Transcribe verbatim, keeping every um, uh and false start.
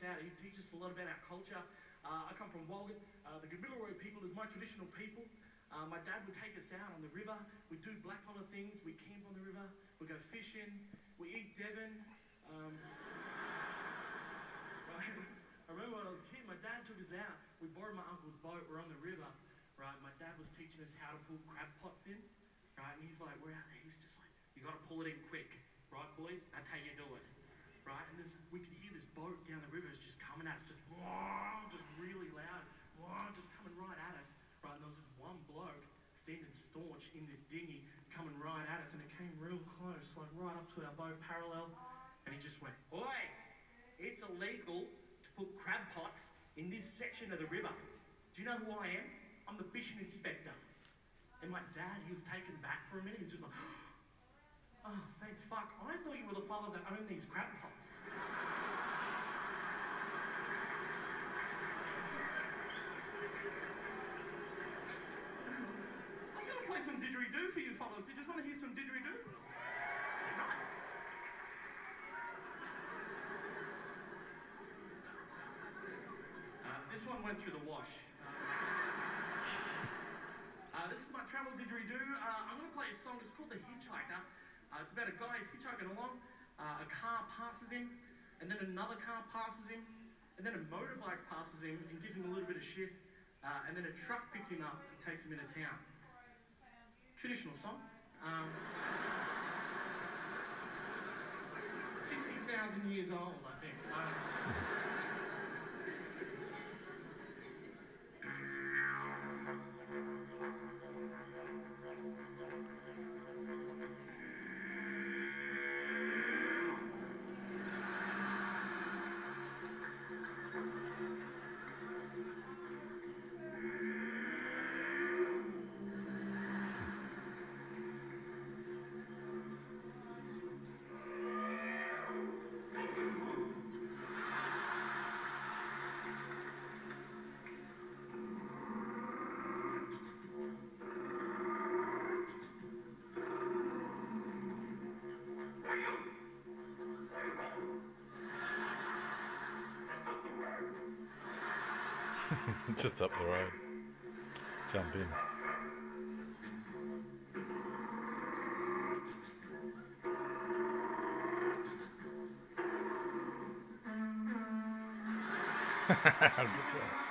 out. He'd teach us a lot about our culture. Uh, I come from Walgett. Uh, the Gamilaroi people is my traditional people. Uh, my dad would take us out on the river. We'd do blackfellow things. We'd camp on the river. We'd go fishing. We eat Devon. Um, right? I remember when I was a kid, my dad took us out. We borrowed my uncle's boat. We're on the river. Right? My dad was teaching us how to pull crab pots in. Right? And he's like, we're out there. He's just like, you got to pull it in quick. Right, boys? That's how you do it. Right? And this, we could hear this boat down the river is just coming at us, just, just really loud, just coming right at us. Right? And there was this one bloke standing staunch in this dinghy coming right at us, and it came real close, like right up to our boat parallel. And he just went, oi, it's illegal to put crab pots in this section of the river. Do you know who I am? I'm the fishing inspector. And my dad, he was taken back for a minute. He's just like, oh, thank fuck. I thought you were the father that owned these crab pots. I was going to play some didgeridoo for you fellas. Do you just want to hear some didgeridoo? Nice. Uh, this one went through the wash. Uh, this is my travel didgeridoo. Uh, I'm going to play a song. It's called The Hitchhiker. Uh, it's about a guy who's hitchhiking along. Uh, a car passes him, and then another car passes him, and then a motorbike passes him and gives him a little bit of shit, uh, and then a truck picks him up and takes him into town. Traditional song. Um, sixty thousand years old, I think. Uh, Just up the road. Jump in. Good